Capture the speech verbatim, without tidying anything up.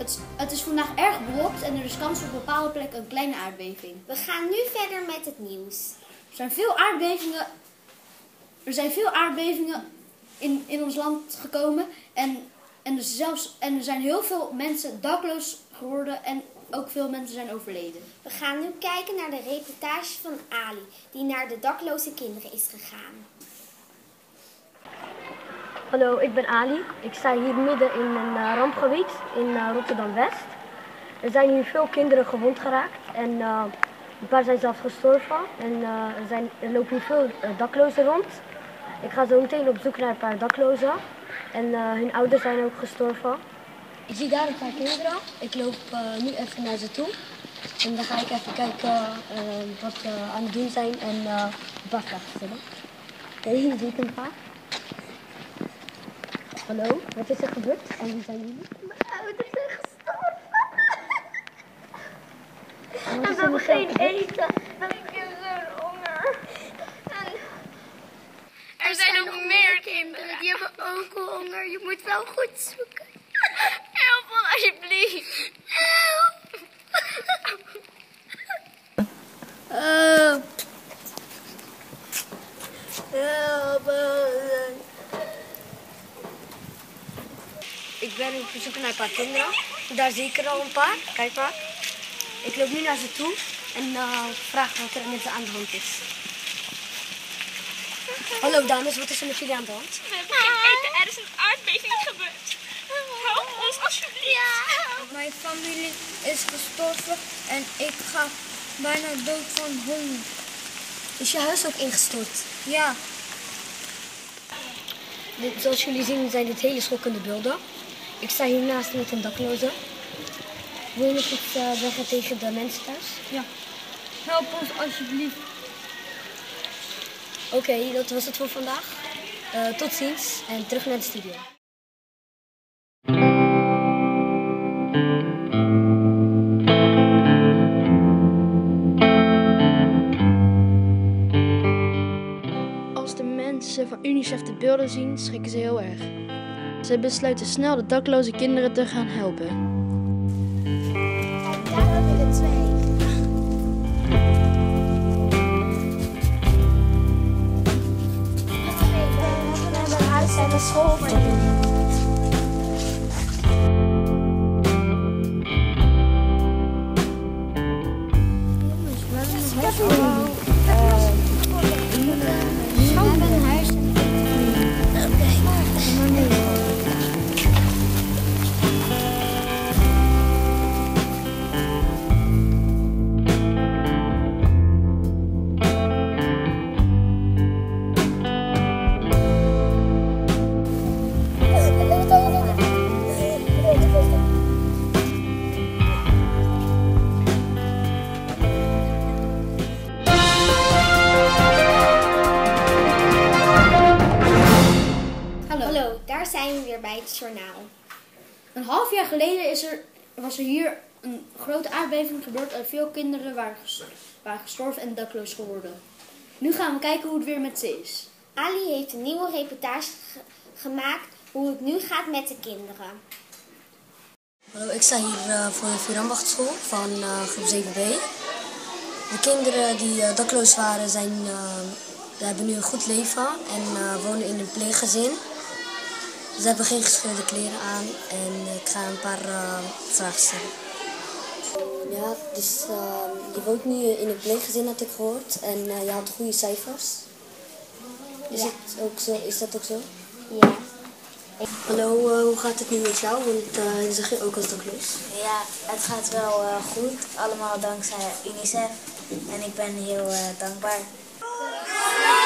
Het, het is vandaag erg bewolkt en er is kans op bepaalde plekken een kleine aardbeving. We gaan nu verder met het nieuws. Er zijn veel aardbevingen, er zijn veel aardbevingen in, in ons land gekomen en, en, er zelfs, en er zijn heel veel mensen dakloos geworden en ook veel mensen zijn overleden. We gaan nu kijken naar de reportage van Ali, die naar de dakloze kinderen is gegaan. Hallo, ik ben Ali. Ik sta hier midden in een uh, rampgebied in uh, Rotterdam-West. Er zijn hier veel kinderen gewond geraakt en uh, een paar zijn zelfs gestorven. En uh, er, zijn, er lopen hier veel uh, daklozen rond. Ik ga zo meteen op zoek naar een paar daklozen. En uh, hun ouders zijn ook gestorven. Ik zie daar een paar kinderen. Ik loop uh, nu even naar ze toe. En dan ga ik even kijken uh, wat ze uh, aan het doen zijn en uh, een paar vragen stellen. Oké, okay, hier zie ik een paar. Hallo, wat is er gebeurd? En wie zijn jullie? Mijn ouders zijn gestorven. En, en we hebben geen eten. En ik heb zo'n honger. En er, er zijn nog meer kinderen. Die hebben ook honger. Je moet wel goed zoeken. Help me alsjeblieft. Help. Help. Help. Ik ben op zoek naar een paar kinderen. Daar zie ik er al een paar. Kijk maar. Ik loop nu naar ze toe en uh, vraag wat er met ze aan de hand is. Hallo dames, wat is er met jullie aan de hand? We hebben geen eten, er is een aardbeving gebeurd. Help ons alsjeblieft. Ja. Mijn familie is gestorven en ik ga bijna dood van honger. Is je huis ook ingestort? Ja. Dit, zoals jullie zien zijn dit hele schokkende beelden. Ik sta hiernaast met een dakloze. Wil je nog iets uh, zeggen tegen de mensen thuis? Ja. Help ons alsjeblieft. Oké, okay, dat was het voor vandaag. Uh, tot ziens en terug naar de studio. Als de mensen van UNICEF de beelden zien, schrikken ze heel erg. Ze besluiten snel de dakloze kinderen te gaan helpen. Daar hebben we er twee. We hebben een huis en een school voor jullie. Hallo, daar zijn we weer bij het journaal. Een half jaar geleden is er, was er hier een grote aardbeving gebeurd en veel kinderen waren, ges, waren gestorven en dakloos geworden. Nu gaan we kijken hoe het weer met ze is. Ali heeft een nieuwe reportage ge gemaakt hoe het nu gaat met de kinderen. Hallo, ik sta hier uh, voor de Vierambachtschool van uh, groep zeven B. De kinderen die uh, dakloos waren, zijn, uh, hebben nu een goed leven en uh, wonen in een pleeggezin. Ze hebben geen gescheurde kleren aan en ik ga een paar uh, vragen stellen. Ja, dus uh, je woont nu in een pleeggezin, had ik gehoord, en uh, je had goede cijfers. Is, Ja. het ook zo, is dat ook zo? Ja. Hallo, uh, hoe gaat het nu met jou? Want uh, je zag je ook als dakloos. Ja, het gaat wel uh, goed. Allemaal dankzij UNICEF. En ik ben heel uh, dankbaar.